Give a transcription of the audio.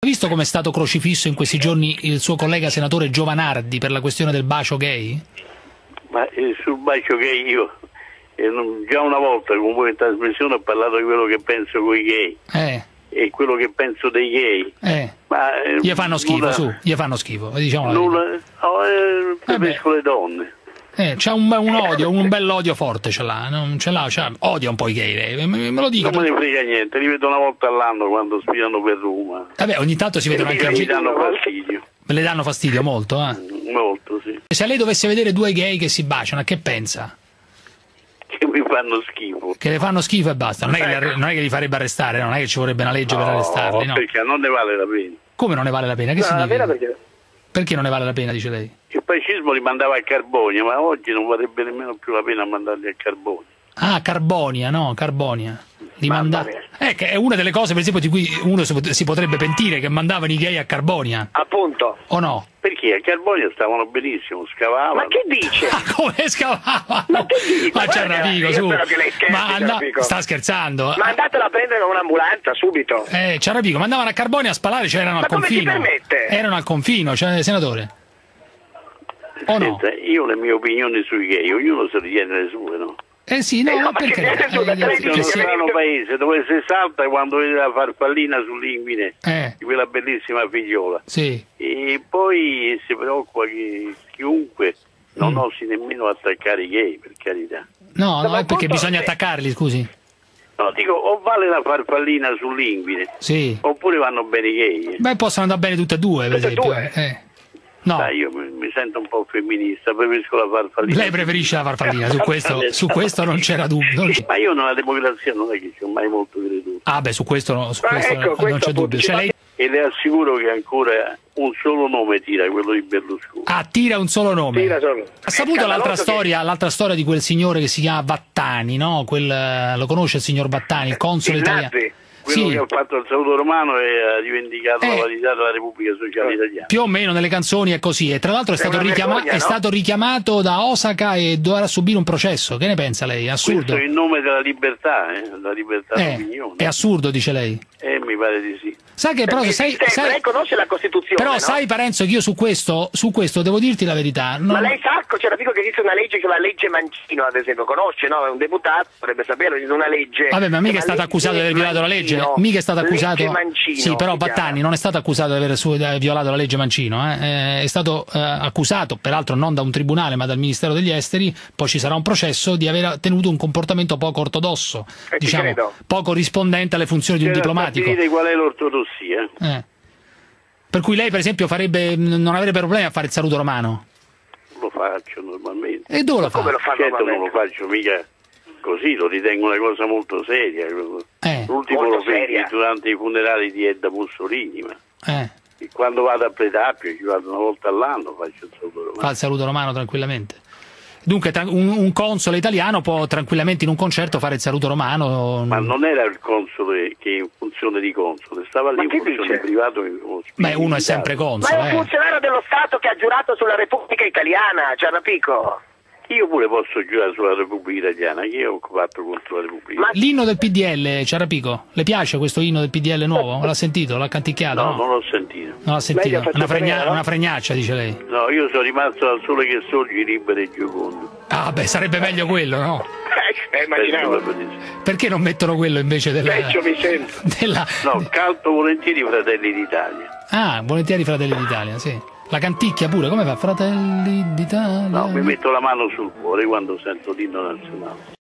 Ha visto come è stato crocifisso in questi giorni il suo collega senatore Giovanardi per la questione del bacio gay? Ma sul bacio gay io già una volta con voi in trasmissione ho parlato di quello che penso con i gay e quello che penso dei gay. Ma, gli fanno schifo, gli fanno schifo, diciamo. Preferisco le donne. C'ha un odio, un bell'odio forte ce l'ha, non ce l'ha, odia un po' i gay, me lo dico. Non me ne frega niente, li vedo una volta all'anno quando sfidano per Roma. Vabbè, ogni tanto si vedono anche mi danno fastidio. Me le danno fastidio molto, Molto, sì. Se lei dovesse vedere due gay che si baciano, a che pensa? Che mi fanno schifo. Che le fanno schifo e basta, non è che li farebbe arrestare, non è che ci vorrebbe una legge per arrestarli, no? Perché non ne vale la pena. Come non ne vale la pena? Che significa? Perché non ne vale la pena, dice lei? Il fascismo li mandava a Carbonia, ma oggi non varrebbe nemmeno più la pena mandarli a Carbonia. Ah, Carbonia, no, Carbonia. Che è una delle cose, per esempio, di cui uno si potrebbe pentire, che mandavano i gay a Carbonia. Appunto. O no? Perché a Carbonia stavano benissimo, scavavano. Ma che dice? Come scavavano? Ma che dice? Ma c'è Ciarrapico, su. Scherzi, sta scherzando? Ma andatela a prendere con un'ambulanza subito. Ciarrapico, ma andavano a Carbonia a spalare, cioè erano al confino. Ma come si permette? Erano al confino, cioè, senatore. O no? Senta, io le mie opinioni sui gay, ognuno se le tiene le sue, no? Sì, no, perché? Sono un strano paese dove si salta quando vede la farfallina sull'inguine di quella bellissima figliola. Sì. E poi si preoccupa che chiunque non osi nemmeno attaccare i gay, per carità. No, è perché bisogna attaccarli, scusi. No, dico, o vale la farfallina sull'inguine, oppure vanno bene i gay. Beh, possono andare bene tutte e due, per esempio. No. Dai, io mi sento un po' femminista, preferisco la farfallina. Lei preferisce la farfallina, su questo non c'era dubbio. Ma io nella democrazia non è che ci ho mai molto creduto. Ah beh, su questo non c'è dubbio. E le assicuro che ancora un solo nome tira, quello di Berlusconi. Ah, tira un solo nome. Ha saputo l'altra storia di quel signore che si chiama Vattani, no? Lo conosce il signor Vattani, il console italiano? Quello che ha fatto il saluto romano e ha rivendicato la validità della Repubblica Sociale Italiana. Più o meno nelle canzoni è così, e tra l'altro è stato richiamato da Osaka e dovrà subire un processo. Che ne pensa lei? È assurdo. Questo è in nome della libertà, la libertà d'opinione. È assurdo, dice lei. Mi pare di sì. Sai che però lei conosce la Costituzione, però no? Sai Parenzo che io su questo devo dirti la verità. Ma lei sa, Ciarrapico, che esiste una legge, che è la legge Mancino, ad esempio, conosce, no? È un deputato, dovrebbe saperlo, esiste una legge. Vabbè, ma mica è stato accusato di aver violato la legge. Mica è stato accusato. Mancino, sì, però Vattani non è stato accusato di aver violato la legge Mancino, È stato accusato, peraltro non da un tribunale, ma dal Ministero degli Esteri, poi ci sarà un processo di aver tenuto un comportamento poco ortodosso, diciamo, poco rispondente alle funzioni di un diplomatico. Qual è l'ortodossia? Per cui lei, per esempio, non avrebbe problemi a fare il saluto romano? Lo faccio normalmente. E dove lo fa? Come lo fa? Certo, non lo faccio mica così, lo ritengo una cosa molto seria. L'ultimo lo feci durante i funerali di Edda Mussolini. E quando vado a Pretapio, ci vado una volta all'anno, faccio il saluto romano. Fa il saluto romano tranquillamente. Dunque un console italiano può tranquillamente in un concerto fare il saluto romano. Ma non era il console che in funzione di console, stava lì in funzione privato. Beh, uno è sempre console. Ma è un funzionario dello Stato che ha giurato sulla Repubblica Italiana, Ciarrapico. Io pure posso giurare sulla Repubblica Italiana, che io ho fatto contro la Repubblica. L'inno del PDL, Ciarrapico, le piace questo inno del PDL nuovo? L'ha sentito? L'ha canticchiato? No, non l'ho sentito. Non l'ha sentito? Una fregnaccia, dice lei. No, io sono rimasto al sole che sorgi, libero e giocondo. Ah, beh, sarebbe meglio quello, no? Immaginavo. Perché non mettono quello invece della... Peggio mi sento. No, canto volentieri Fratelli d'Italia. Ah, volentieri Fratelli d'Italia, sì. La canticchia pure, come fa? Fratelli d'Italia? No, mi metto la mano sul cuore quando sento l'inno nazionale.